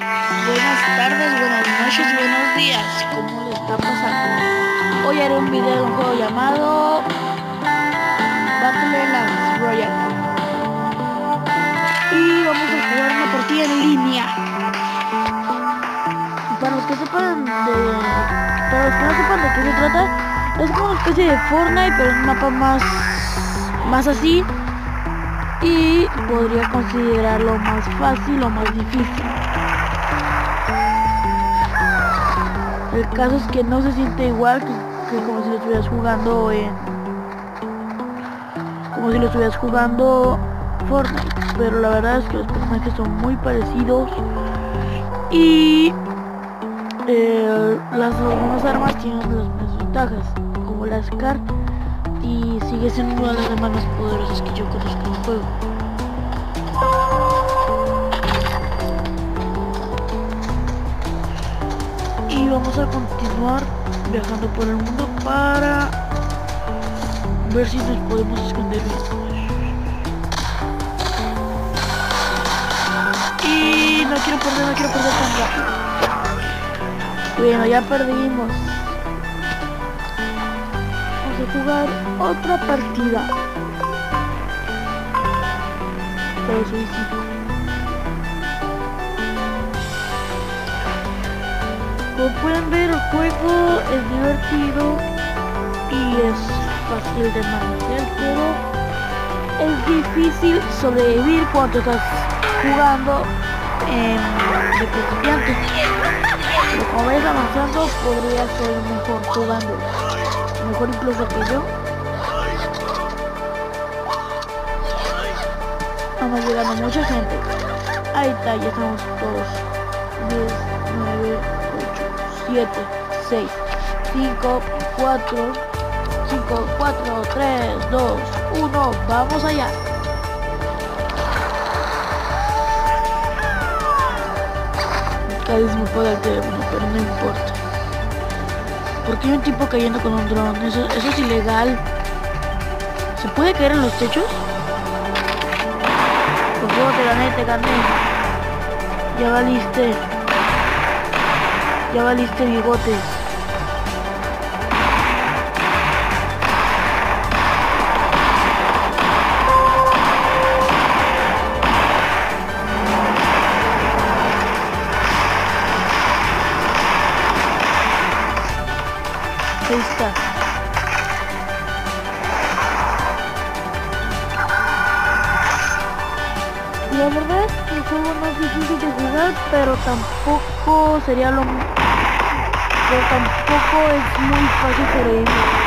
Buenas tardes, buenas noches, buenos días. ¿Cómo le está pasando? Hoy haré un video de un juego llamado Battle Royale. Y vamos a jugar una partida en línea. Para los que sepan para los que no sepan de qué se trata, es como una especie de Fortnite, pero en un mapa más así. Y podría considerarlo más fácil o más difícil. El caso es que no se siente igual que como si lo estuvieras jugando como si lo estuvieras jugando Fortnite, pero la verdad es que los personajes son muy parecidos y las algunas armas tienen las desventajas, como la SCAR, y sigue siendo una de las armas más poderosas que yo conozco en el juego. Y vamos a continuar viajando por el mundo para ver si nos podemos esconder bien. Y no quiero perder tan rápido. Bueno, ya perdimos. Vamos a jugar otra partida. Pero soy 5. Como pueden ver, el juego es divertido y es fácil de manejar, pero es difícil sobrevivir cuando estás jugando de principiante. Pero como vais avanzando, podría ser mejor jugando, mejor incluso que yo. Vamos llegando mucha gente. Ahí está, ya estamos todos. 10, 9, 8, 7, 6, 5, 4, 3, 2, 1, vamos allá. Cada vez me puede el teléfono, pero no importa. ¿Por qué hay un tipo cayendo con un dron? Eso es ilegal. ¿Se puede caer en los techos? Por favor, te gané. Ya valiste, bigotes. Ahí está. La verdad es que el juego no es difícil de jugar, pero tampoco es muy fácil sobrevivir.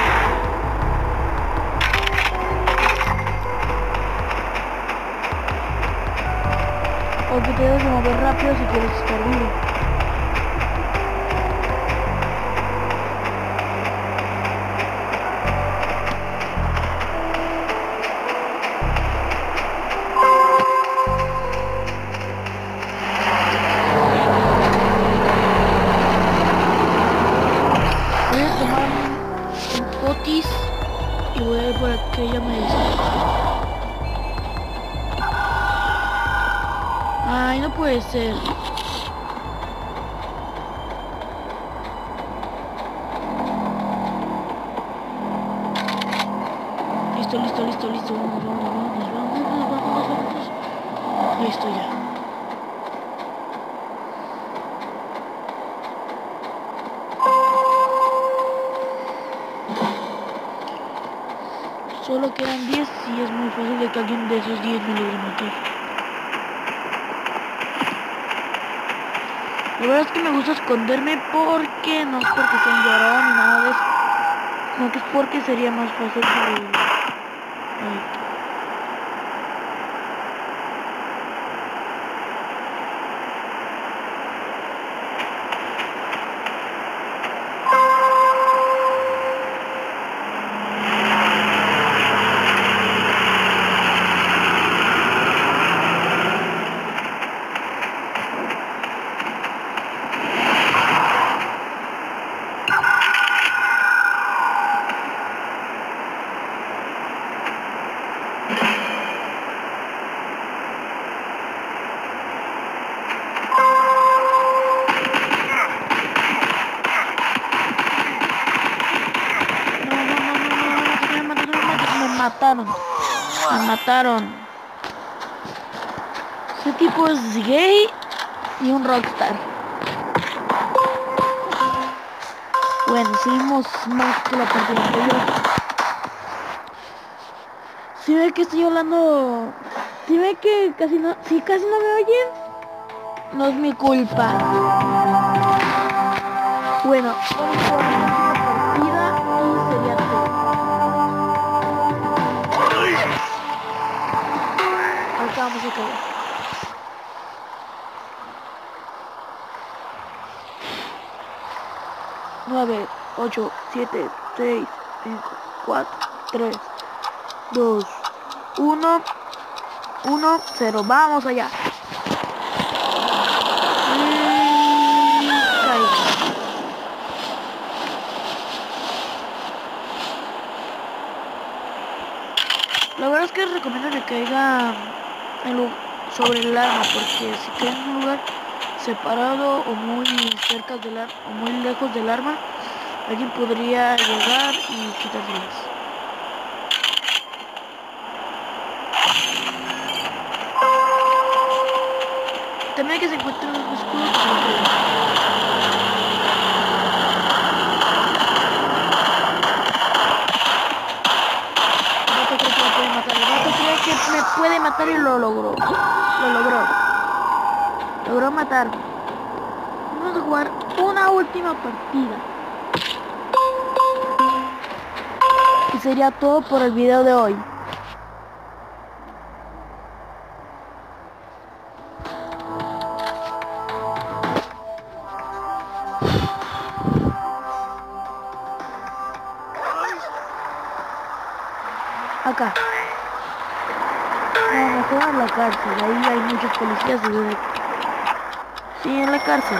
Aunque te debes de mover rápido si quieres estar vivo. Voy a tomar un potis y voy a ir por aquella medicina. Ay, no puede ser. Listo. Vamos. Listo ya. Solo quedan 10 y es muy fácil de que alguien de esos 10 me logre matar. La verdad es que me gusta esconderme porque no es porque sea un llorón ni nada de eso, sino que es porque sería más fácil sobrevivir. Ahí. mataron. Me mataron. Ese tipo es gay y un rockstar. Bueno, seguimos más que la partida anterior. Si ve que estoy hablando... Si ve que casi no... Si casi no me oyen, no es mi culpa. Bueno, vamos por la última partida y sería todo. Acá vamos a acabar. Nueve, 8, 7, 6, 5, 4, 3, 2, 1, 1, 0. Vamos allá. Caiga. La verdad es que recomiendo que caiga sobre el arma, porque si cae en un lugar separado o muy cerca del arma o muy lejos del arma, alguien podría llegar y quitarlas. También que se encuentre un escudo. El vato cree que me puede matar. El vato cree que me puede matar y lo logró. Lo logró. Logró matar. Vamos a jugar una última partida. Y sería todo por el video de hoy. Acá. No, mejor en la cárcel. Ahí hay muchos policías. Sí, en la cárcel.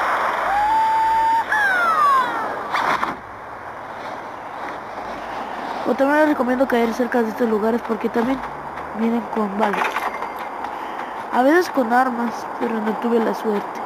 O también les recomiendo caer cerca de estos lugares porque también vienen con balas. A veces con armas, pero no tuve la suerte.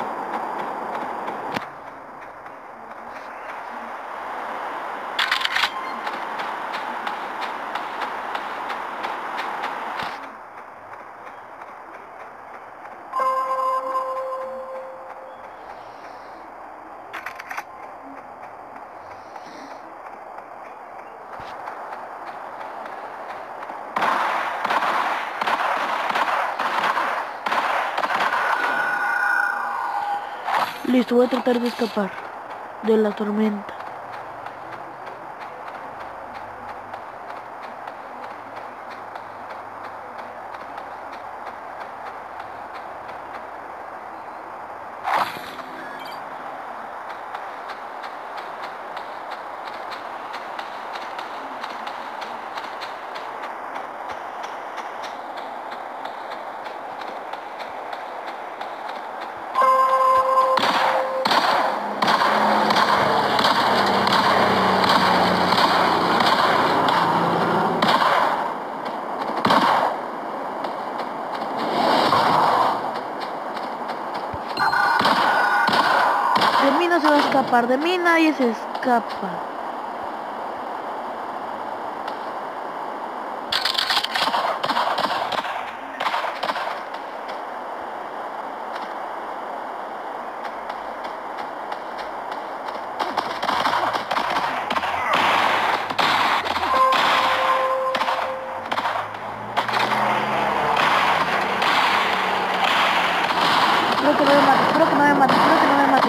Listo, voy a tratar de escapar de la tormenta. De mí no se va a escapar, de mí nadie se escapa. Creo que no me mate, creo que no me mate, creo que no me mate.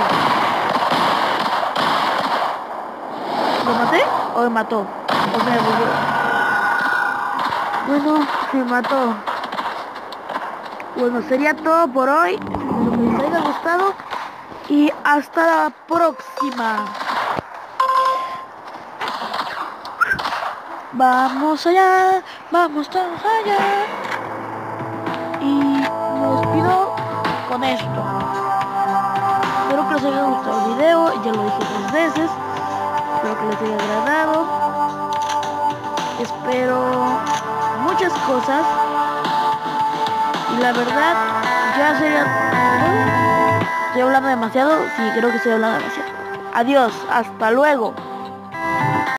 ¿Lo maté? ¿O me mató? ¿O me volvió? Bueno, me mató. Bueno, sería todo por hoy. Espero que les haya gustado. Y hasta la próxima. Vamos allá, vamos todos allá. Y me despido con esto. Espero que les haya gustado el video. Ya lo dije 3 veces. Espero que les haya agradado. Espero muchas cosas. Y la verdad, ya sería... ¿Estoy hablando demasiado? Sí, creo que estoy hablando demasiado. Adiós, hasta luego.